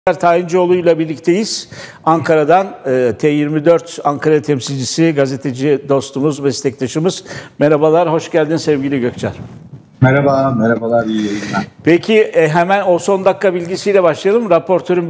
Tayincioğlu ile birlikteyiz. Ankara'dan T24 Ankara temsilcisi, gazeteci dostumuz, meslektaşımız. Merhabalar, hoş geldin sevgili Gökçer. Merhaba, merhabalar, iyi yayınlar. Peki hemen o son dakika bilgisiyle başlayalım. Raportörün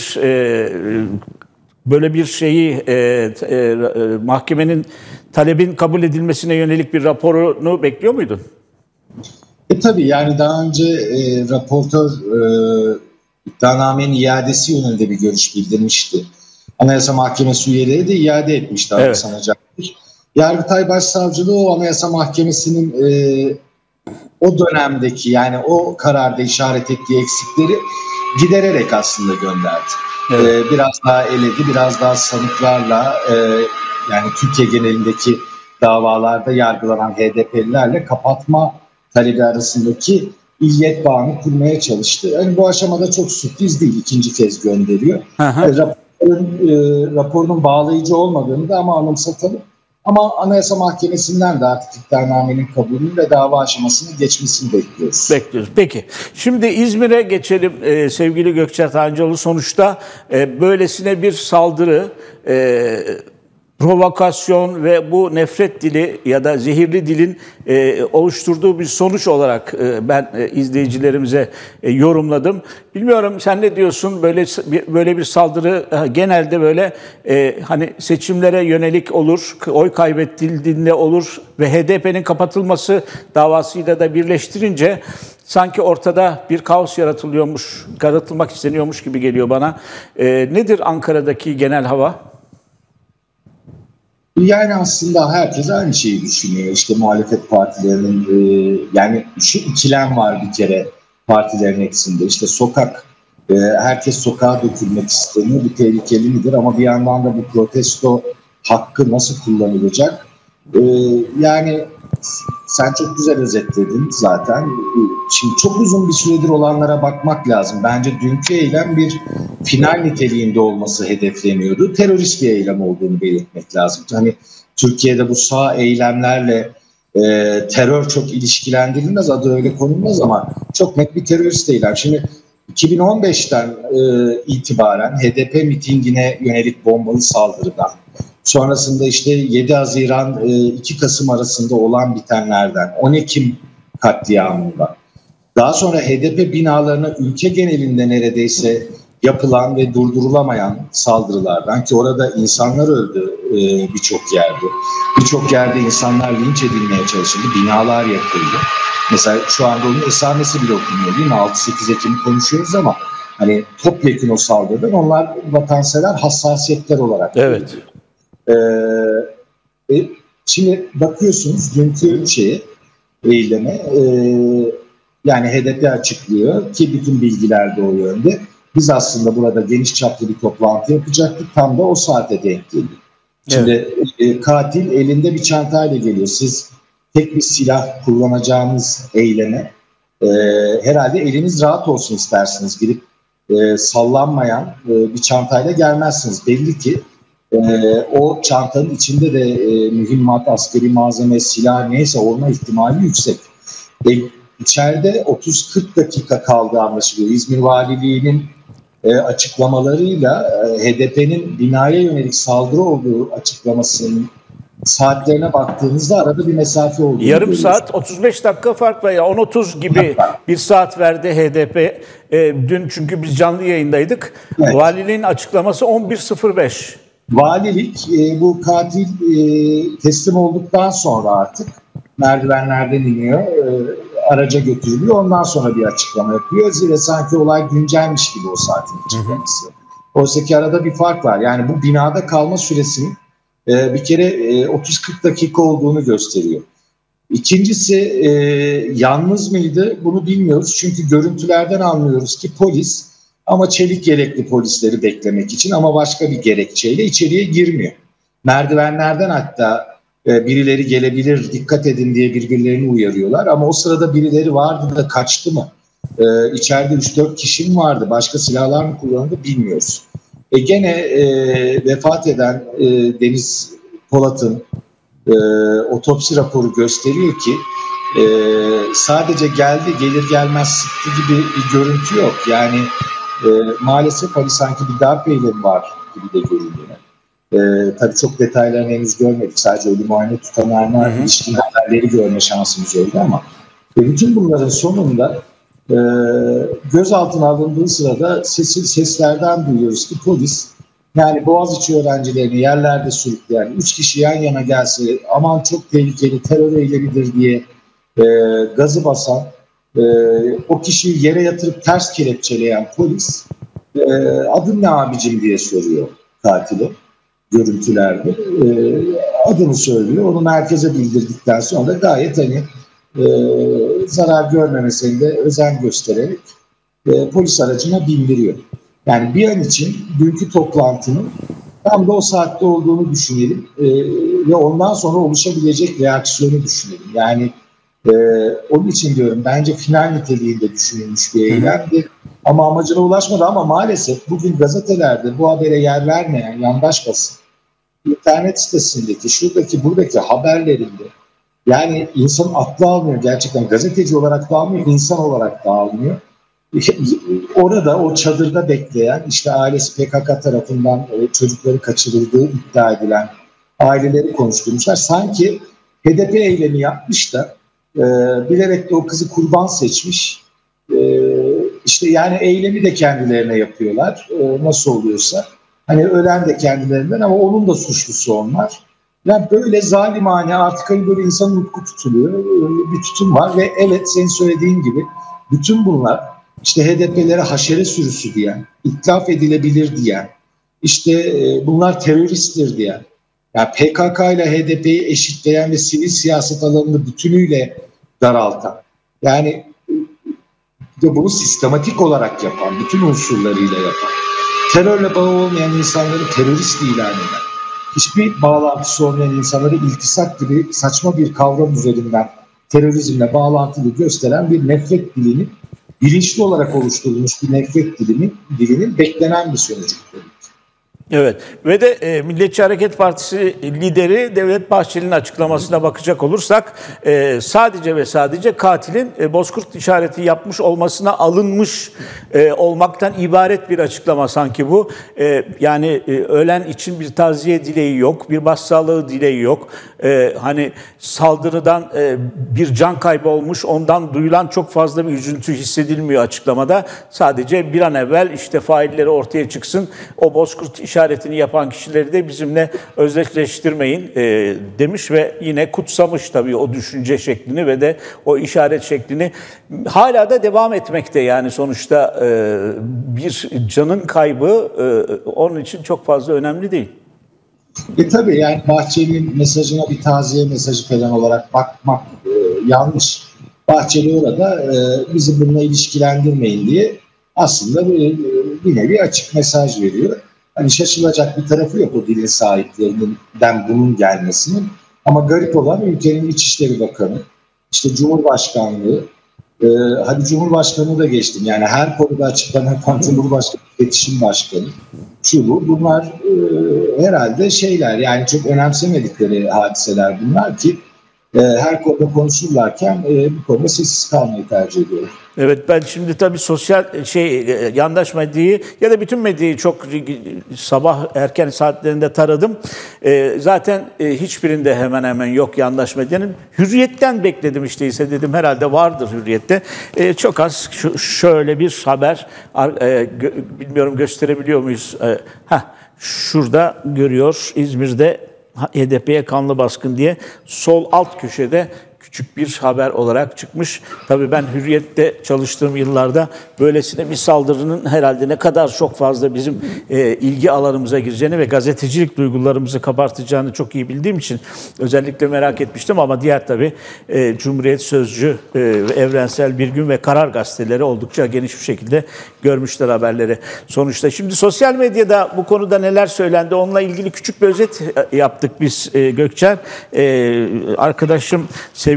böyle bir şeyi mahkemenin talebin kabul edilmesine yönelik bir raporunu bekliyor muydun? Tabii yani daha önce raportör iddianamenin iadesi yönünde bir görüş bildirmişti. Anayasa Mahkemesi üyeleri de iade etmişti, evet. Sanacaktır. Yargıtay Başsavcılığı o Anayasa Mahkemesi'nin o dönemdeki, yani o kararda işaret ettiği eksikleri gidererek aslında gönderdi. Evet. Biraz daha eledi, biraz daha sanıklarla yani Türkiye genelindeki davalarda yargılanan HDP'lilerle kapatma talebi arasındaki illiyet bağını kurmaya çalıştı. Yani bu aşamada çok sürpriz değil, ikinci kez gönderiyor. Raporun bağlayıcı olmadığını da ama anımsatalım. Ama Anayasa Mahkemesi'nden de artık iddianamenin kabulünü ve dava aşamasını geçmesini bekliyoruz. Peki. Şimdi İzmir'e geçelim sevgili Gökçer Tayincioğlu. Sonuçta böylesine bir saldırı, provokasyon ve bu nefret dili ya da zehirli dilin oluşturduğu bir sonuç olarak ben izleyicilerimize yorumladım. Bilmiyorum, sen ne diyorsun? Böyle bir saldırı genelde böyle hani seçimlere yönelik olur, oy kaybedildiğinde olur ve HDP'nin kapatılması davasıyla da birleştirince sanki ortada bir kaos yaratılmak isteniyormuş gibi geliyor bana. Nedir Ankara'daki genel hava? Yani aslında herkes aynı şeyi düşünüyor. İşte muhalefet partilerinin yani şu ikilem var bir kere partilerin hepsinde. İşte herkes sokağa dökülmek isteniyor. Bu tehlikeli midir? Ama bir yandan da bu protesto hakkı nasıl kullanılacak? Yani sen çok güzel özetledin zaten. Şimdi çok uzun bir süredir olanlara bakmak lazım. Bence dünkü eylem bir final niteliğinde olması hedefleniyordu. Terörist bir eylem olduğunu belirtmek lazım. Hani Türkiye'de bu sağ eylemlerle terör çok ilişkilendirilmez, adı öyle konulmaz ama çok net bir terörist eylem. Şimdi 2015'ten itibaren HDP mitingine yönelik bombalı saldırıdan, sonrasında işte 7 Haziran 2 Kasım arasında olan bitenlerden, 10 Ekim katliamından, daha sonra HDP binalarına ülke genelinde neredeyse yapılan ve durdurulamayan saldırılardan, ki orada insanlar öldü birçok yerde. Birçok yerde insanlar linç edilmeye çalışıldı, binalar yakıldı. Mesela şu anda onun esamesi bile okunmuyor değil mi? 6-8 Ekim'i konuşuyoruz ama hani topyekun o saldırıdan onlar vatansever hassasiyetler olarak. Evet. Şimdi bakıyorsunuz dünkü eyleme, yani HDP açıklıyor ki bütün bilgiler de o yönde. Biz aslında burada geniş çaplı bir toplantı yapacaktık. Tam da o saate denk geliyor. Şimdi katil elinde bir çantayla geliyor. Siz tek bir silah kullanacağınız eyleme herhalde eliniz rahat olsun istersiniz. Girip sallanmayan bir çantayla gelmezsiniz. Belli ki o çantanın içinde de mühimmat, askeri malzeme, silah neyse olma ihtimali yüksek. İçeride 30-40 dakika kaldığı anlaşılıyor. İzmir Valiliği'nin açıklamalarıyla HDP'nin binaya yönelik saldırı olduğu açıklamasının saatlerine baktığınızda arada bir mesafe olduğunu yarım görüyoruz. Saat 35 dakika fark var ya, 10-30 gibi bir saat verdi HDP. Dün çünkü biz canlı yayındaydık. Evet. Valiliğin açıklaması 11.05. Valilik bu katil teslim olduktan sonra artık merdivenlerden iniyor, araca götürülüyor. Ondan sonra bir açıklama yapıyor. Zira sanki olay güncelmiş gibi o saatin açıklaması. Oysa ki arada bir fark var. Yani bu binada kalma süresinin bir kere 30-40 dakika olduğunu gösteriyor. İkincisi yalnız mıydı? Bunu bilmiyoruz. Çünkü görüntülerden anlıyoruz ki polis, ama çelik yelekli polisleri beklemek için ama başka bir gerekçeyle içeriye girmiyor. Merdivenlerden hatta birileri gelebilir, dikkat edin diye birbirlerini uyarıyorlar. Ama o sırada birileri vardı da kaçtı mı? İçeride 3-4 kişi mi vardı? Başka silahlar mı kullanıldı bilmiyoruz. Gene vefat eden Deniz Polat'ın otopsi raporu gösteriyor ki sadece gelir gelmez sıktı gibi bir görüntü yok. Yani Maalesef hani sanki bir darp eylemi var gibi de görünüyor. Tabii çok detaylarını henüz görmedik. Sadece ölü muayene tutanağına ilişkin haberleri görme şansımız oldu ama bütün bunların sonunda gözaltına alındığı sırada seslerden duyuyoruz ki polis, yani Boğaziçi öğrencilerini yerlerde sürükleyen 3 kişi yan yana gelse aman çok tehlikeli terör eylemidir diye gazı basan, o kişiyi yere yatırıp ters kelepçeleyen polis adın ne abicim diye soruyor katili görüntülerde. Adını söylüyor. Onu merkeze bildirdikten sonra da gayet hani zarar görmemesine de özen göstererek polis aracına bindiriyor. Yani bir an için dünkü toplantının tam da o saatte olduğunu düşünelim ve ondan sonra oluşabilecek reaksiyonu düşünelim. Yani onun için diyorum bence final niteliğinde düşünülmüş bir eylemdi. Ama amacına ulaşmadı ama maalesef bugün gazetelerde bu habere yer vermeyen yandaş basın, internet sitesindeki, şuradaki, buradaki haberlerinde yani insan aklı almıyor gerçekten. Gazeteci olarak da almıyor, insan olarak da almıyor. Orada o çadırda bekleyen işte ailesi PKK tarafından çocukları kaçırıldığı iddia edilen aileleri konuşturmuşlar. Sanki HDP eylemi yapmış da bilerek de o kızı kurban seçmiş. İşte yani eylemi de kendilerine yapıyorlar. Nasıl oluyorsa. Hani ölen de kendilerinden ama onun da suçlusu onlar. Yani böyle zalimane artık hani böyle insanın utku tutuluyor. Bir tutum var ve evet senin söylediğin gibi bütün bunlar işte HDP'lere haşere sürüsü diyen, itlaf edilebilir diyen, işte bunlar teröristtir diyen, yani PKK ile HDP'yi eşitleyen ve sivil siyaset alanını bütünüyle daraltan, yani de bunu sistematik olarak yapan, bütün unsurlarıyla yapan, terörle bağı olmayan insanları terörist ilan eden, hiçbir bağlantısı olmayan insanları iltisak gibi saçma bir kavram üzerinden terörizmle bağlantılı gösteren bir nefret dilini, bilinçli olarak oluşturulmuş bir nefret dilinin beklenen bir sonucu. Evet ve de Milliyetçi Hareket Partisi lideri Devlet Bahçeli'nin açıklamasına bakacak olursak sadece ve sadece katilin bozkurt işareti yapmış olmasına alınmış olmaktan ibaret bir açıklama sanki bu. Yani ölen için bir taziye dileği yok, bir başsağlığı dileği yok. Hani saldırıdan bir can kaybı olmuş, ondan duyulan çok fazla bir üzüntü hissedilmiyor açıklamada. Sadece bir an evvel işte failleri ortaya çıksın, o bozkurt işaretini yapan kişileri de bizimle özdeşleştirmeyin demiş ve yine kutsamış tabii o düşünce şeklini ve de o işaret şeklini. Hala da devam etmekte yani sonuçta bir canın kaybı onun için çok fazla önemli değil. Tabii yani Bahçeli'nin mesajına bir taziye mesajı falan olarak bakmak yanlış. Bahçeli orada bizi bununla ilişkilendirmeyin diye aslında bir nevi açık mesaj veriyor. Hani şaşılacak bir tarafı yok o dilin sahiplerinden bunun gelmesinin. Ama garip olan ülkenin İçişleri Bakanı, işte Cumhurbaşkanlığı, hadi Cumhurbaşkanı da geçtim. Yani her konuda açıklama yapan Cumhurbaşkanı, İletişim Başkanı, bunlar herhalde şeyler yani çok önemsemedikleri hadiseler bunlar ki her konuda konuşurlarken bu konuda sessiz kalmayı tercih ediyor. Evet ben şimdi tabii sosyal yandaş medyayı ya da bütün medyayı çok sabah erken saatlerinde taradım. Zaten hiçbirinde hemen hemen yok yandaş medyanın. Hürriyet'ten bekledim işte ise dedim herhalde vardır Hürriyet'te. Çok az şöyle bir haber bilmiyorum gösterebiliyor muyuz? Şurada görüyor İzmir'de HDP'ye kanlı baskın diye sol alt köşede küçük bir haber olarak çıkmış. Tabii ben Hürriyet'te çalıştığım yıllarda böylesine bir saldırının herhalde ne kadar çok fazla bizim ilgi alanımıza gireceğini ve gazetecilik duygularımızı kabartacağını çok iyi bildiğim için özellikle merak etmiştim ama diğer tabii Cumhuriyet Sözcü, Evrensel Bir Gün ve Karar gazeteleri oldukça geniş bir şekilde görmüşler haberleri. Sonuçta şimdi sosyal medyada bu konuda neler söylendi onunla ilgili küçük bir özet yaptık biz Gökçen. Arkadaşım sevgili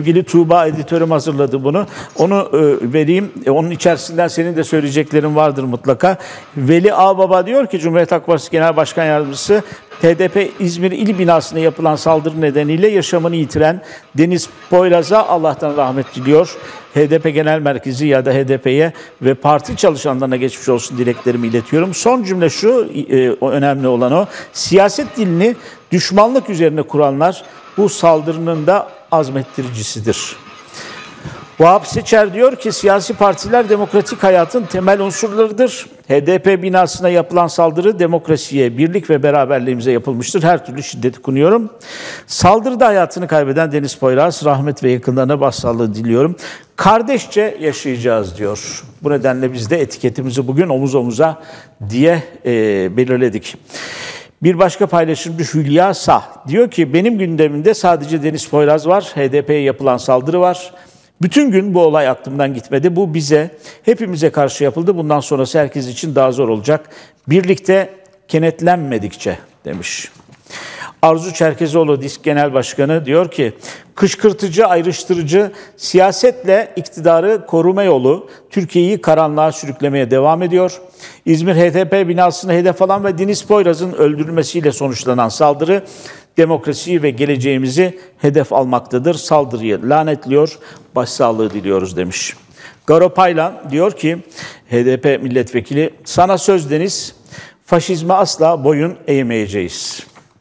Sevgili Tuğba editörüm hazırladı bunu. Onu vereyim. Onun içerisinden senin de söyleyeceklerin vardır mutlaka. Veli Ağbaba diyor ki Cumhuriyet Halk Partisi Genel Başkan Yardımcısı, HDP İzmir İl binasına yapılan saldırı nedeniyle yaşamını yitiren Deniz Poyraz'a Allah'tan rahmet diliyor. HDP Genel Merkezi ya da HDP'ye ve parti çalışanlarına geçmiş olsun dileklerimi iletiyorum. Son cümle şu, önemli olan o. Siyaset dilini düşmanlık üzerine kuranlar bu saldırının da azmettiricisidir. Vahap Seçer diyor ki siyasi partiler demokratik hayatın temel unsurlarıdır. HDP binasına yapılan saldırı demokrasiye, birlik ve beraberliğimize yapılmıştır. Her türlü şiddeti kınıyorum. Saldırıda hayatını kaybeden Deniz Poyraz, rahmet ve yakınlarına başsağlığı diliyorum. Kardeşçe yaşayacağız diyor. Bu nedenle biz de etiketimizi bugün omuz omuza diye belirledik. Bir başka paylaşımcı Hülya Sah diyor ki benim gündemimde sadece Deniz Poyraz var, HDP'ye yapılan saldırı var. Bütün gün bu olay aklımdan gitmedi. Bu bize, hepimize karşı yapıldı. Bundan sonrası herkes için daha zor olacak. Birlikte kenetlenmedikçe demiş. Arzu Çerkezoğlu Disk Genel Başkanı diyor ki kışkırtıcı, ayrıştırıcı siyasetle iktidarı koruma yolu Türkiye'yi karanlığa sürüklemeye devam ediyor. İzmir HDP binasını hedef alan ve Deniz Poyraz'ın öldürülmesiyle sonuçlanan saldırı demokrasiyi ve geleceğimizi hedef almaktadır. Saldırıyı lanetliyor, başsağlığı diliyoruz demiş. Garo Paylan diyor ki HDP milletvekili sana söz Deniz, faşizme asla boyun eğmeyeceğiz.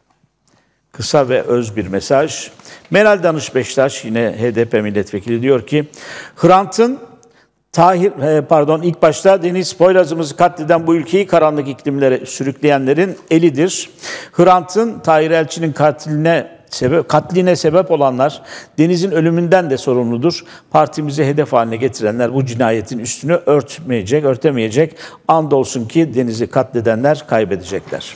Kısa ve öz bir mesaj. Meral Danış Beştaş yine HDP milletvekili diyor ki Hrant'ın ilk başta Deniz Poyraz'ımızı katleden bu ülkeyi karanlık iklimlere sürükleyenlerin elidir. Hrant'ın Tahir Elçi'nin katline sebep olanlar Deniz'in ölümünden de sorumludur. Partimizi hedef haline getirenler bu cinayetin üstünü örtemeyecek. Andolsun ki Deniz'i katledenler kaybedecekler.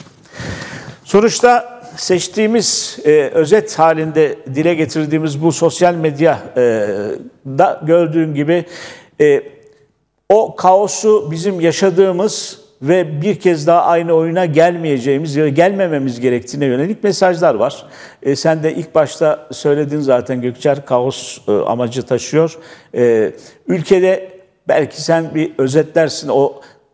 Sonuçta seçtiğimiz özet halinde dile getirdiğimiz bu sosyal medyada gördüğün gibi o kaosu bizim yaşadığımız ve bir kez daha aynı oyuna gelmeyeceğimiz ya da gelmememiz gerektiğine yönelik mesajlar var. Sen de ilk başta söyledin zaten Gökçer, kaos amacı taşıyor. Ülkede belki sen bir özetlersin o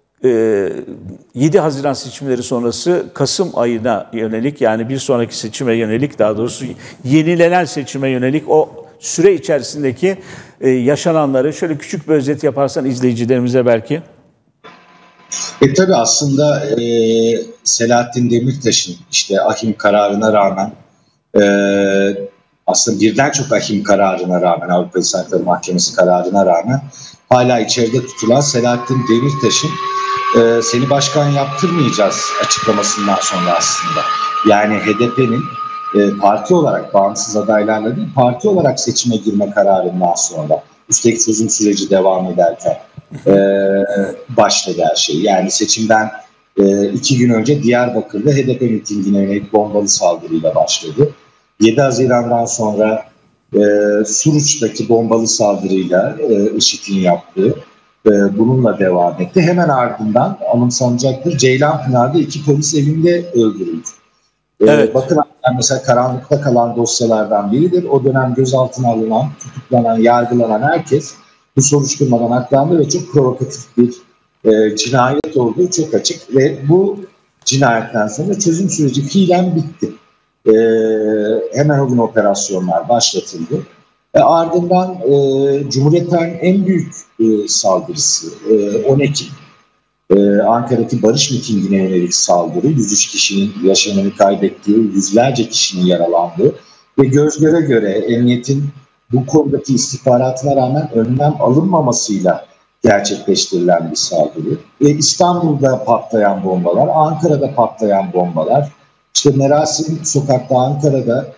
7 Haziran seçimleri sonrası Kasım ayına yönelik yani bir sonraki seçime yönelik daha doğrusu yenilenen seçime yönelik o süre içerisindeki yaşananları şöyle küçük bir özet yaparsan izleyicilerimize belki. Tabii aslında Selahattin Demirtaş'ın işte ahim kararına rağmen aslında birden çok ahim kararına rağmen Avrupa İnsan Hakları Mahkemesi kararına rağmen hala içeride tutulan Selahattin Demirtaş'ın seni başkan yaptırmayacağız açıklamasından sonra aslında yani HDP'nin parti olarak bağımsız adaylarla değil parti olarak seçime girme kararından sonra üstelik çözüm süreci devam ederken başladı her şey. Yani seçimden 2 gün önce Diyarbakır'da HDP mitingine yönelik bombalı saldırıyla başladı. 7 Haziran'dan sonra Suruç'taki bombalı saldırıyla IŞİD'in yaptığı bununla devam etti. Hemen ardından anımsanacaktır Ceylanpınar'da 2 polis evinde öldürüldü. Evet. Bakın mesela karanlıkta kalan dosyalardan biridir. O dönem gözaltına alınan, tutuklanan, yargılanan herkes bu soruşturmadan aklandı ve çok provokatif bir cinayet olduğu çok açık ve bu cinayetten sonra çözüm süreci fiilen bitti. Hemen o gün operasyonlar başlatıldı. Ardından Cumhuriyet Tarihi'nin en büyük saldırısı 10 Ekim. Ankara'daki barış mitingine yönelik saldırı, 103 kişinin yaşamını kaybettiği, yüzlerce kişinin yaralandığı ve göz göre göre emniyetin bu konudaki istihbaratına rağmen önlem alınmamasıyla gerçekleştirilen bir saldırı. Ve İstanbul'da patlayan bombalar, Ankara'da patlayan bombalar, işte Merasim Sokak'ta Ankara'da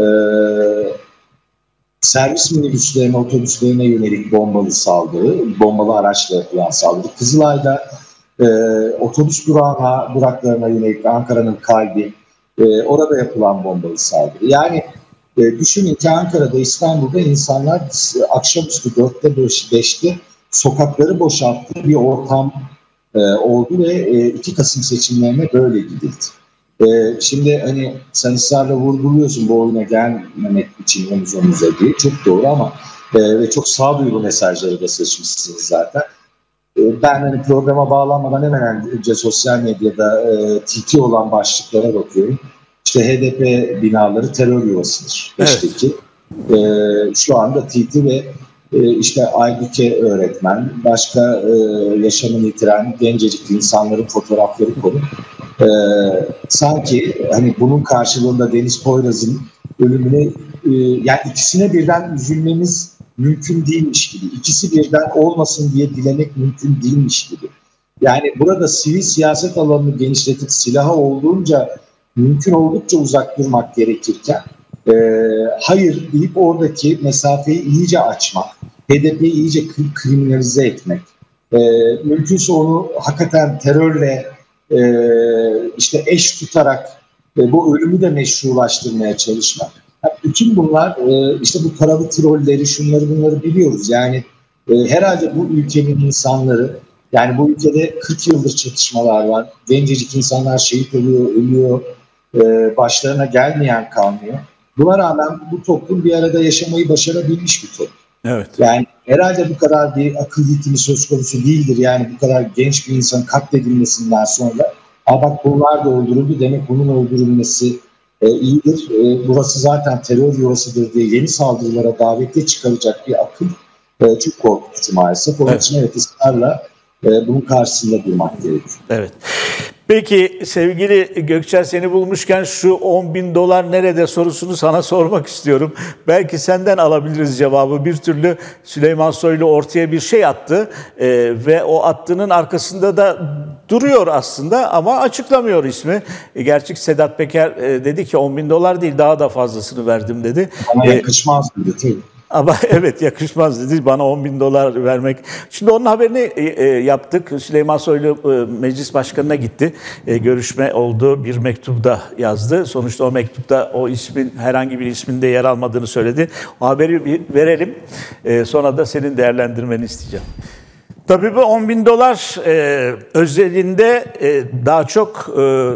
servis minibüslerine, otobüslerine yönelik bombalı saldırı, bombalı araçla yapılan saldırı. Kızılay'da otobüs duraklarına yönelik Ankara'nın kalbi, orada yapılan bombalı saldırı. Yani düşünün ki Ankara'da, İstanbul'da insanlar akşamüstü 4'te 5'te sokakları boşalttığı bir ortam oldu ve 2 Kasım seçimlerine böyle gidildi. Şimdi hani sen ısrarla vurguluyorsun bu oyuna gelmemek için omuz omuza diye. Çok doğru ama ve çok sağduyulu mesajları da seçmişsiniz zaten. Ben hani programa bağlanmadan hemen önce sosyal medyada TT olan başlıklara bakıyorum. İşte HDP binaları terör yuvasıdır. Evet. Şu anda TT ve işte Aybüke öğretmen, başka yaşamını yitiren gencecik insanların fotoğrafları konup sanki hani bunun karşılığında Deniz Poyraz'ın ölümüne yani ikisine birden üzülmemiz mümkün değilmiş gibi, ikisi birden olmasın diye dilemek mümkün değilmiş gibi. Yani burada sivil siyaset alanını genişletip silaha mümkün oldukça uzak durmak gerekirken hayır deyip oradaki mesafeyi iyice açmak, HDP'yi iyice kriminalize etmek, mümkünse onu hakikaten terörle işte eş tutarak bu ölümü de meşrulaştırmaya çalışmak. Yani bütün bunlar işte bu paralı trolleri, şunları bunları biliyoruz. Yani herhalde bu ülkenin insanları, yani bu ülkede 40 yıldır çatışmalar var. Gencecik insanlar şehit oluyor, ölüyor, başlarına gelmeyen kalmıyor. Buna rağmen bu toplum bir arada yaşamayı başarabilmiş bir toplum. Evet. Yani herhalde bu kadar bir akıl yitimi söz konusu değildir. Yani bu kadar genç bir insanın katledilmesinden sonra bak bunlar da öldürüldü demek bunun öldürülmesi iyidir. Burası zaten terör yuvasıdır diye yeni saldırılara davete çıkaracak bir akıl çok korkutucu maalesef. Onun için evet ısrarla bunun karşısında durmak gerekiyor. Evet. Peki sevgili Gökçen, seni bulmuşken şu $10.000 nerede sorusunu sana sormak istiyorum. Belki senden alabiliriz cevabı. Bir türlü Süleyman Soylu ortaya bir şey attı ve o attığının arkasında da duruyor aslında ama açıklamıyor ismi. Gerçi Sedat Peker dedi ki $10.000 değil daha da fazlasını verdim dedi. Ama yakışmaz dedi tabii. Ama evet yakışmaz dedi bana $10.000 vermek. Şimdi onun haberini yaptık. Süleyman Soylu meclis başkanına gitti. Görüşme oldu. Bir mektup da yazdı. Sonuçta o mektupta o ismin herhangi bir isminde yer almadığını söyledi. O haberi verelim. Sonra da senin değerlendirmeni isteyeceğim. Tabii bu $10.000 özelinde daha çok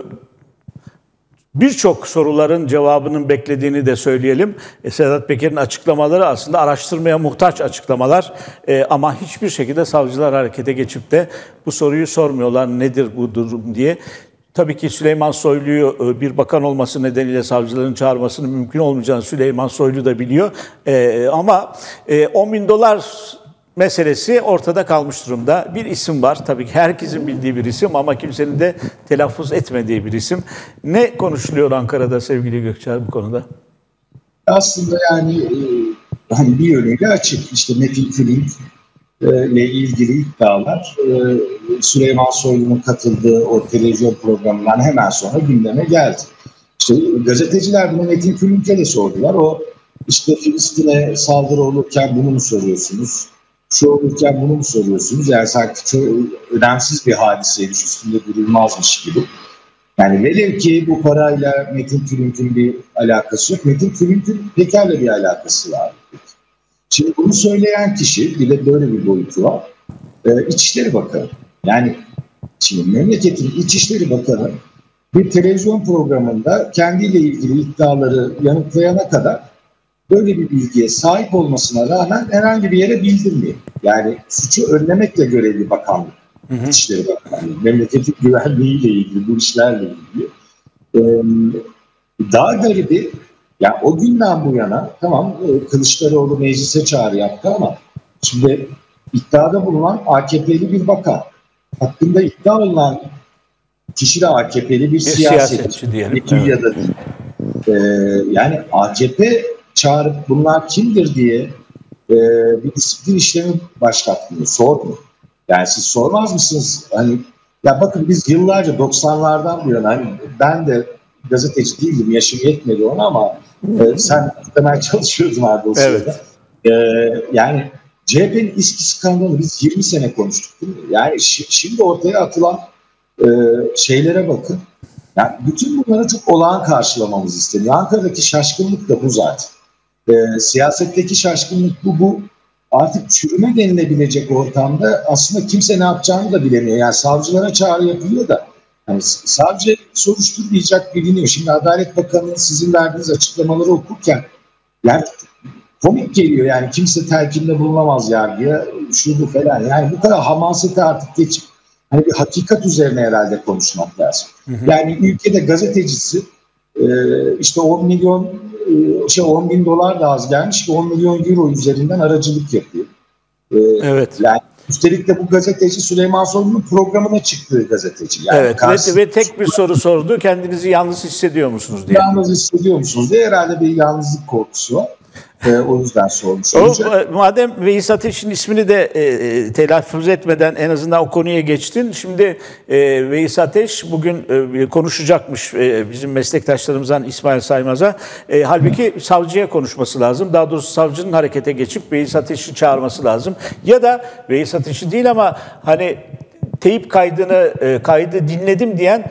birçok soruların cevabının beklediğini de söyleyelim. Sedat Peker'in açıklamaları aslında araştırmaya muhtaç açıklamalar ama hiçbir şekilde savcılar harekete geçip de bu soruyu sormuyorlar nedir bu durum diye. Tabii ki Süleyman Soylu'yu bir bakan olması nedeniyle savcıların çağırmasının mümkün olmayacağını Süleyman Soylu da biliyor. Ama $10.000 meselesi ortada kalmış durumda. Bir isim var. Tabii ki herkesin bildiği bir isim ama kimsenin de telaffuz etmediği bir isim. Ne konuşuluyor Ankara'da sevgili Gökçer bu konuda? Aslında yani hani bir yönüyle açık. İşte Metin Külünk ile ilgili iddialar Süleyman Soylu'nun katıldığı o televizyon programından hemen sonra gündeme geldi. İşte gazeteciler bunu Metin Külünk'e de sordular. O işte Filistin'e saldırı olurken bunu mu soruyorsunuz? Şu olurken bunu mu soruyorsunuz? Yani sanki çok önemsiz bir hadiseymiş, üstünde durulmazmış gibi. Yani velev ki bu parayla Metin Külünk'ün bir alakası yok. Metin Külünk'ün Peker'le bir alakası var. Şimdi bunu söyleyen kişi, bir de böyle bir boyutu var. İçişleri Bakanı. Yani şimdi memleketin İçişleri Bakanı bir televizyon programında kendiyle ilgili iddiaları yanıtlayana kadar böyle bir bilgiye sahip olmasına rağmen herhangi bir yere bildirmiyor. Yani suçu önlemekle görevli bakanlık. İçişleri Bakanlığı. Memleketin güvenliğiyle ilgili, bu işlerle ilgili. Daha garibi, yani o günden bu yana tamam Kılıçdaroğlu meclise çağrı yaptı ama şimdi iddiada bulunan AKP'li bir bakan. Hakkında iddia olunan kişi de AKP'li bir siyasetçi diyelim. Evet. Ya da değil. Yani AKP çağırıp bunlar kimdir diye bir disiplin işlemi başlattığını sormuyor. Yani siz sormaz mısınız? Hani ya bakın biz yıllarca 90'lardan bu yana hani ben de gazeteci değildim, yaşım yetmedi ona ama sen hemen çalışıyordun abi o sırada. Evet. Yani CHP'nin İSKİ skandalını biz 20 sene konuştuk değil mi? Yani şimdi ortaya atılan şeylere bakın. Yani bütün bunları çok olağan karşılamamız isteniyor. Ankara'daki şaşkınlık da bu zaten. Siyasetteki şaşkınlık bu. Artık çürüme denilebilecek ortamda aslında kimse ne yapacağını da bilemiyor. Yani savcılara çağrı yapılıyor da Yani savcı soruşturmayacak biliniyor. Şimdi Adalet Bakanı'nın sizin verdiğiniz açıklamaları okurken yani komik geliyor, yani kimse telkinde bulunamaz yargıya, şudur falan. Yani bu kadar hamasete artık geçip hani bir hakikat üzerine herhalde konuşmak lazım. Yani ülkede gazetecisi işte 10 milyon 10 bin dolar da az gelmiş ki 10 milyon euro üzerinden aracılık yapıyor. Evet. Yani üstelik de bu gazeteci Süleyman Soylu'nun programına çıktığı gazeteci. Yani evet ve tek bir soru sordu. Kendinizi yalnız hissediyor musunuz diye. Yalnız hissediyor musunuz diye, herhalde bir yalnızlık korkusu var. O yüzden sormuş olacak. Madem Veys Ateş'in ismini de telaffuz etmeden en azından o konuya geçtin. Şimdi Veys Ateş bugün konuşacakmış bizim meslektaşlarımızdan İsmail Saymaz'a. Halbuki savcıya konuşması lazım. Daha doğrusu savcının harekete geçip Veys Ateş'i çağırması lazım. Ya da Veys Ateş'i değil ama hani teyip kaydı dinledim diyen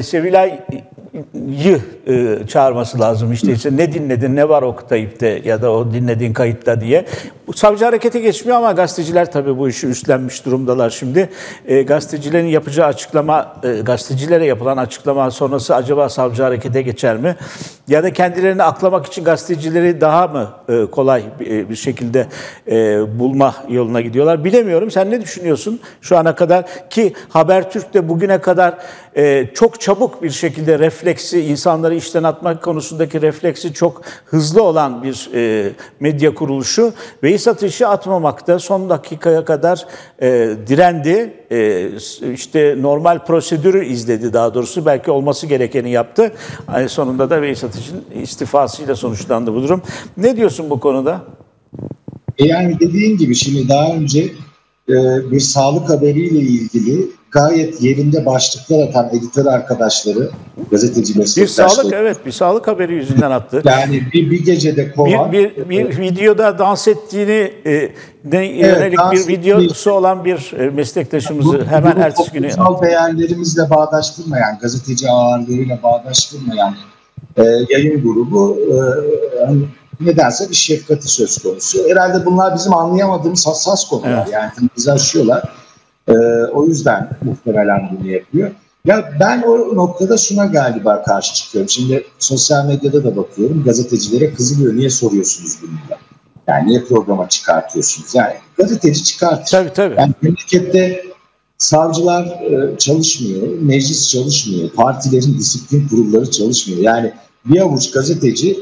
Sevilay'ı çağırması lazım. İşte ne dinledin, ne var o teyipte ya da o dinlediğin kayıtta diye. Savcı harekete geçmiyor ama gazeteciler tabii bu işi üstlenmiş durumdalar şimdi. Gazetecilerin yapacağı açıklama, gazetecilere yapılan açıklama sonrası acaba savcı harekete geçer mi? Ya da kendilerini aklamak için gazetecileri daha mı kolay bir şekilde bulma yoluna gidiyorlar? Bilemiyorum. Sen ne düşünüyorsun şu ana kadar? Ki Habertürk de bugüne kadar çok çabuk bir şekilde refleksi, insanları işten atmak konusundaki refleksi çok hızlı olan bir medya kuruluşu. Veys Ateş'i atmamakta son dakikaya kadar direndi. İşte normal prosedürü izledi daha doğrusu. Belki olması gerekeni yaptı. Sonunda da Veys Ateş'in istifasıyla sonuçlandı bu durum. Ne diyorsun bu konuda? Yani dediğin gibi şimdi daha önce bir sağlık haberiyle ilgili gayet yerinde başlıklar atan editör arkadaşları, gazeteci meslektaşları. Bir sağlık haberi yüzünden attı. Yani bir gecede kovan. Bir videoda dans ettiğini yönelik bir videosu olan bir meslektaşımızı hemen ertesi günü. Toplumsal değerlerimizle bağdaştırmayan, gazeteci ağırlığıyla bağdaştırmayan yayın grubu nedense bir şefkati söz konusu. Herhalde bunlar bizim anlayamadığımız hassas konular. Evet. Yani bizi aşıyorlar. O yüzden muhtemelen bunu yapıyor. Ya ben o noktada şuna galiba karşı çıkıyorum. Şimdi sosyal medyada da bakıyorum. Gazetecilere kızılıyor. Niye soruyorsunuz bunu? Yani niye programa çıkartıyorsunuz? Yani gazeteci çıkartır. Tabii. Yani memlekette savcılar çalışmıyor. Meclis çalışmıyor. Partilerin disiplin kurulları çalışmıyor. Yani bir avuç gazeteci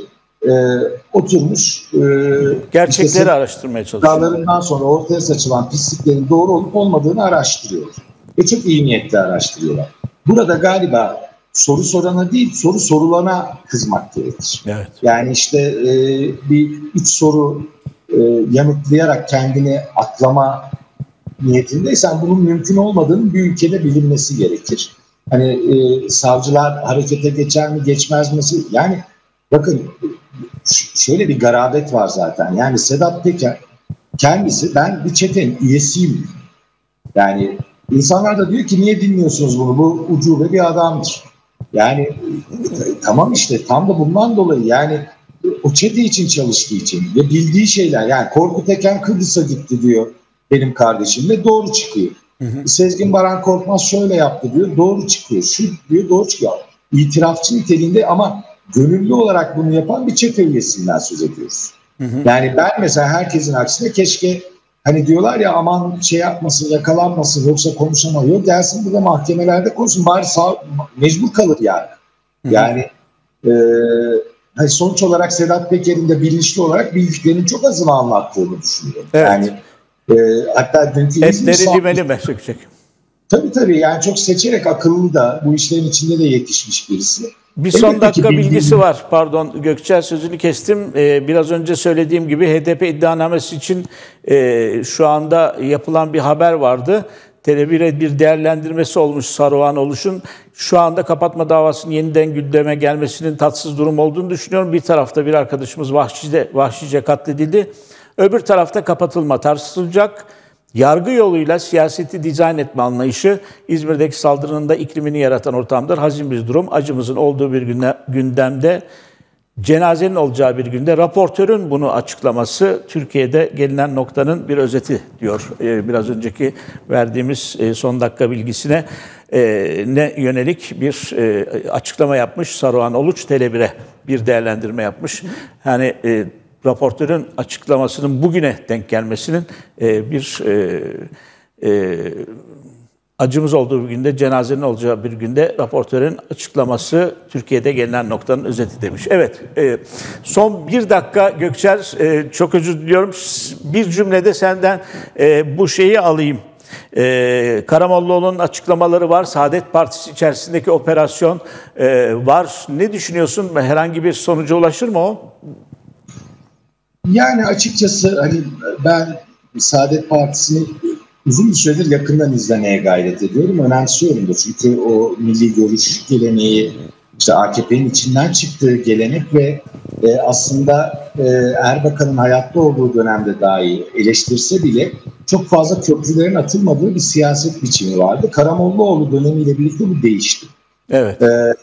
oturmuş gerçekleri araştırmaya çalışıyor. Dağlarından sonra ortaya saçılan pisliklerin doğru olup olmadığını araştırıyor. Ve çok iyi niyetle araştırıyorlar. Burada galiba soru sorana değil, soru sorulana kızmak gerekir. Evet. Yani işte bir 3 soru yanıtlayarak kendini aklama niyetindeysen bunun mümkün olmadığının bir ülkede bilinmesi gerekir. Hani savcılar harekete geçer mi geçmez mi? Yani bakın şöyle bir garabet var zaten. Yani Sedat Peker kendisi, ben bir çetenin üyesiyim. Yani insanlar da diyor ki niye dinliyorsunuz bunu? Bu ucube bir adamdır. Yani tamam işte tam da bundan dolayı, yani o çete için çalıştığı için ve bildiği şeyler, yani Korkut Eken Kıbrıs'a gitti diyor benim kardeşim ve doğru çıkıyor. Sezgin Baran Korkmaz şöyle yaptı diyor, doğru çıkıyor. Şu diyor, doğru çıkıyor. İtirafçı niteliğinde ama gönüllü olarak bunu yapan bir çete üyesinden söz ediyoruz. Yani ben mesela herkesin aksine keşke hani diyorlar ya aman şey yapmasın, yakalanmasın yoksa konuşamaz. Yok, gelsin burada mahkemelerde konuşsun, bari mecbur kalır yani. Yani hani sonuç olarak Sedat Peker'in de bilinçli olarak bildiklerinin çok azını anlattığını düşünüyorum. Evet. Yani hatta dünkü etleri limeli mi sökecek? Tabii yani çok seçerek, akıllı da, bu işlerin içinde de yetişmiş birisi. Bir son dakika bilgisi var. Pardon Gökçer, sözünü kestim. Biraz önce söylediğim gibi HDP iddianamesi için şu anda yapılan bir haber vardı. Tele1'e bir değerlendirmesi olmuş Saruhan Oluş'un. Şu anda kapatma davasının yeniden gündeme gelmesinin tatsız durum olduğunu düşünüyorum. Bir tarafta bir arkadaşımız vahşice katledildi. Öbür tarafta kapatılma tartışılacak. Yargı yoluyla siyaseti dizayn etme anlayışı İzmir'deki saldırının da iklimini yaratan ortamdır. Hazin bir durum. Acımızın olduğu bir gündemde, cenazenin olacağı bir günde raportörün bunu açıklaması Türkiye'de gelinen noktanın bir özeti diyor biraz önceki verdiğimiz son dakika bilgisine. ne yönelik bir açıklama yapmış. Saruhan Oluç Tele1'e bir değerlendirme yapmış. Yani raportörün açıklamasının bugüne denk gelmesinin bir acımız olduğu bir günde, cenazenin olacağı bir günde raportörün açıklaması Türkiye'de gelinen noktanın özeti demiş. Evet, son bir dakika Gökçer, çok özür diliyorum. Bir cümlede senden bu şeyi alayım. Karamollaoğlu'nun açıklamaları var. Saadet Partisi içerisindeki operasyon var. Ne düşünüyorsun? Herhangi bir sonuca ulaşır mı o? Yani açıkçası hani ben Saadet Partisi'ni uzun bir süredir yakından izlemeye gayret ediyorum. Önemsiyorum da çünkü o milli görüş geleneği, işte AKP'nin içinden çıktığı gelenek ve aslında Erbakan'ın hayatta olduğu dönemde dahi eleştirse bile çok fazla köprülerin atılmadığı bir siyaset biçimi vardı. Karamollaoğlu dönemiyle birlikte bu değişti. Evet.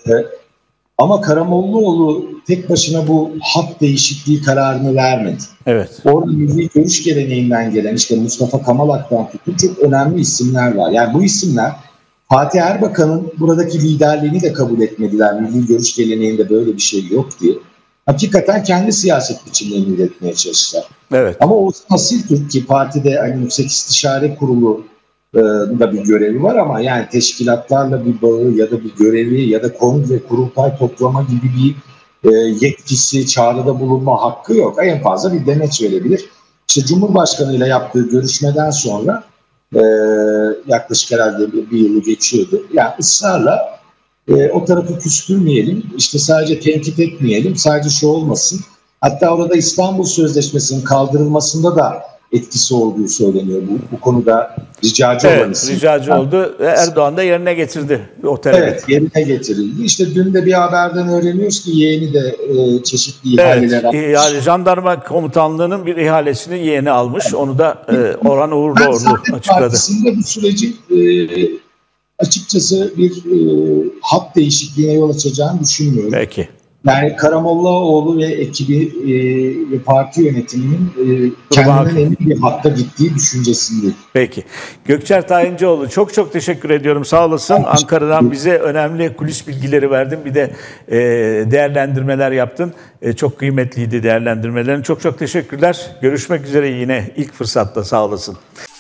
Ama Karamollaoğlu tek başına bu hat değişikliği kararını vermedi. Evet. Orada milli görüş geleneğinden gelen işte Mustafa Kamalak'tan tutun çok önemli isimler var. Yani bu isimler Fatih Erbakan'ın buradaki liderliğini de kabul etmediler. Milli görüş geleneğinde böyle bir şey yok diye. Hakikaten kendi siyaset biçimlerini üretmeye çalıştılar. Evet. Ama o Asil Türk ki partide hani Yüksek İstişare Kurulu da bir görevi var ama yani teşkilatlarla bir bağı ya da bir görevi ya da kongre, kurultay toplama gibi bir yetkisi, çağrıda bulunma hakkı yok. En fazla bir demeç verebilir. İşte Cumhurbaşkanı ile yaptığı görüşmeden sonra yaklaşık herhalde bir yılı geçiyordu. Yani ısrarla o tarafı küstürmeyelim, işte sadece tenkit etmeyelim, sadece şu olmasın. Hatta orada İstanbul Sözleşmesi'nin kaldırılmasında da etkisi olduğu söyleniyor. Bu konuda ricacı olan isim. Ricacı oldu. Erdoğan da yerine getirdi o talebi. Evet, yerine getirildi. İşte dün de bir haberden öğreniyoruz ki yeğeni de çeşitli ihaleler almış. Yani Jandarma Komutanlığı'nın bir ihalesini yeğeni almış. Onu da Orhan Uğurluoğlu açıkladı. Partisinde bu sürecin açıkçası bir hat değişikliğine yol açacağını düşünmüyorum. Peki. Yani Karamollaoğlu ve ekibi ve parti yönetiminin kendinden emin bir hatta gittiği düşüncesindeyim. Peki. Gökçer Tayincioğlu çok çok teşekkür ediyorum. Sağ olasın. Ankara'dan bize önemli kulis bilgileri verdin. Bir de değerlendirmeler yaptın. Çok kıymetliydi değerlendirmelerin. Çok çok teşekkürler. Görüşmek üzere yine ilk fırsatta. Sağ olasın.